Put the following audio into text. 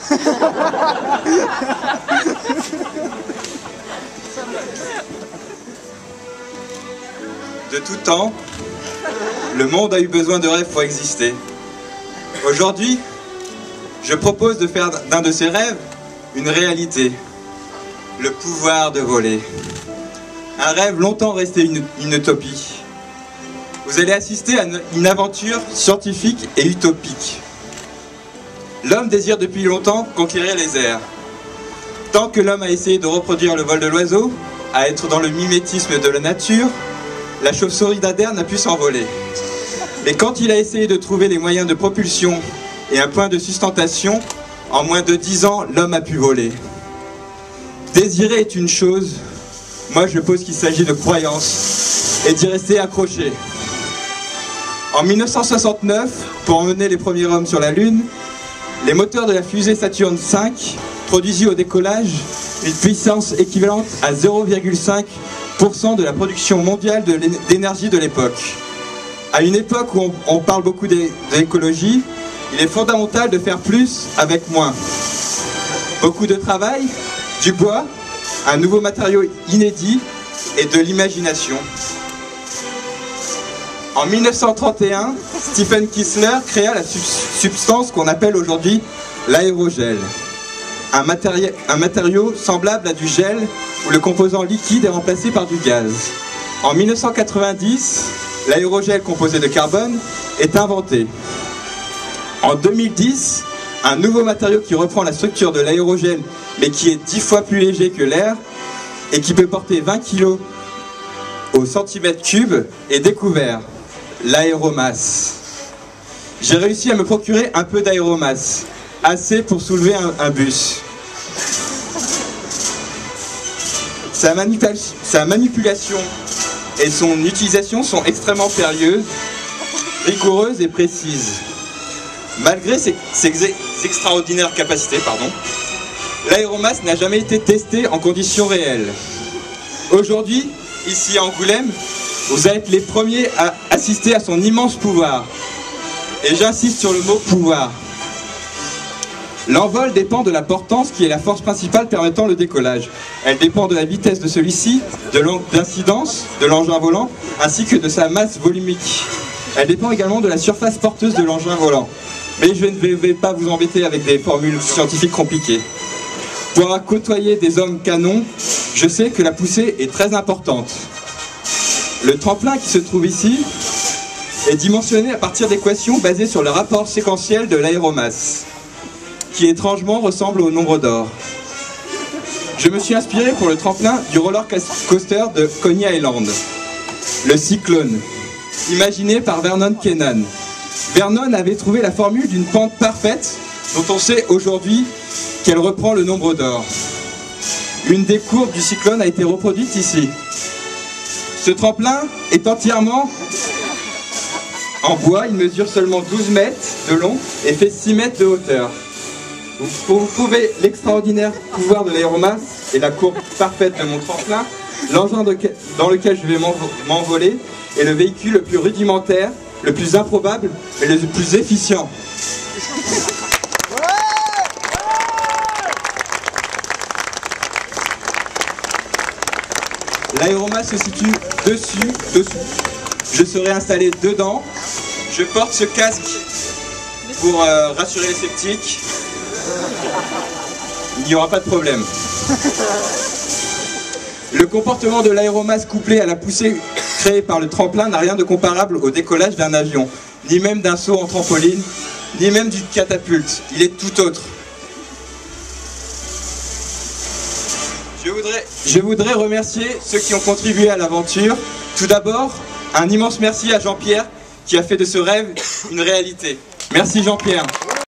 De tout temps, le monde a eu besoin de rêves pour exister. Aujourd'hui, je propose de faire d'un de ces rêves une réalité. Le pouvoir de voler. Un rêve longtemps resté une utopie. Vous allez assister à une aventure scientifique et utopique. L'homme désire depuis longtemps conquérir les airs. Tant que l'homme a essayé de reproduire le vol de l'oiseau, à être dans le mimétisme de la nature, la chauve-souris d'Ader n'a pu s'envoler. Et quand il a essayé de trouver les moyens de propulsion et un point de sustentation, en moins de 10 ans, l'homme a pu voler. Désirer est une chose, moi je pose qu'il s'agit de croyance et d'y rester accroché. En 1969, pour emmener les premiers hommes sur la Lune, les moteurs de la fusée Saturne V produisit au décollage une puissance équivalente à 0,5% de la production mondiale d'énergie de l'époque. À une époque où on parle beaucoup d'écologie, il est fondamental de faire plus avec moins. Beaucoup de travail, du bois, un nouveau matériau inédit et de l'imagination. En 1931, Stephen Kissler créa la substance qu'on appelle aujourd'hui l'aérogel. Un matériau semblable à du gel où le composant liquide est remplacé par du gaz. En 1990, l'aérogel composé de carbone est inventé. En 2010, un nouveau matériau qui reprend la structure de l'aérogel mais qui est 10 fois plus léger que l'air et qui peut porter 20 kg au centimètre cube est découvert. L'aéromasse. J'ai réussi à me procurer un peu d'aéromasse, assez pour soulever un bus. Sa manipulation et son utilisation sont extrêmement sérieuses, rigoureuses et précises. Malgré ses extraordinaires capacités, l'aéromasse n'a jamais été testé en conditions réelles. Aujourd'hui, ici à Angoulême, vous allez être les premiers à assister à son immense pouvoir. Et j'insiste sur le mot pouvoir. L'envol dépend de la portance qui est la force principale permettant le décollage. Elle dépend de la vitesse de celui-ci, de l'angle d'incidence de l'engin volant, ainsi que de sa masse volumique. Elle dépend également de la surface porteuse de l'engin volant. Mais je ne vais pas vous embêter avec des formules scientifiques compliquées. Pour avoir côtoyé des hommes canons, je sais que la poussée est très importante. Le tremplin qui se trouve ici est dimensionné à partir d'équations basées sur le rapport séquentiel de l'aéromasse, qui étrangement ressemble au nombre d'or. Je me suis inspiré pour le tremplin du roller coaster de Coney Island, le Cyclone, imaginé par Vernon Kennan. Vernon avait trouvé la formule d'une pente parfaite dont on sait aujourd'hui qu'elle reprend le nombre d'or. Une des courbes du Cyclone a été reproduite ici. Ce tremplin est entièrement en bois, il mesure seulement 12 mètres de long et fait 6 mètres de hauteur. Pour vous prouver l'extraordinaire pouvoir de l'aéromasse et la courbe parfaite de mon tremplin, l'engin dans lequel je vais m'envoler est le véhicule le plus rudimentaire, le plus improbable, mais le plus efficient. L'aéromasse se situe dessous. Je serai installé dedans. Je porte ce casque pour rassurer les sceptiques. Il n'y aura pas de problème. Le comportement de l'aéromasse couplé à la poussée créée par le tremplin n'a rien de comparable au décollage d'un avion, ni même d'un saut en trampoline, ni même d'une catapulte. Il est tout autre. Je voudrais remercier ceux qui ont contribué à l'aventure. Tout d'abord, un immense merci à Jean-Pierre qui a fait de ce rêve une réalité. Merci Jean-Pierre.